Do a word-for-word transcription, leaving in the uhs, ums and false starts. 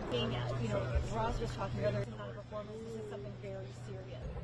Being, you know, Ross was talking about, there's not a performance, this is something very serious.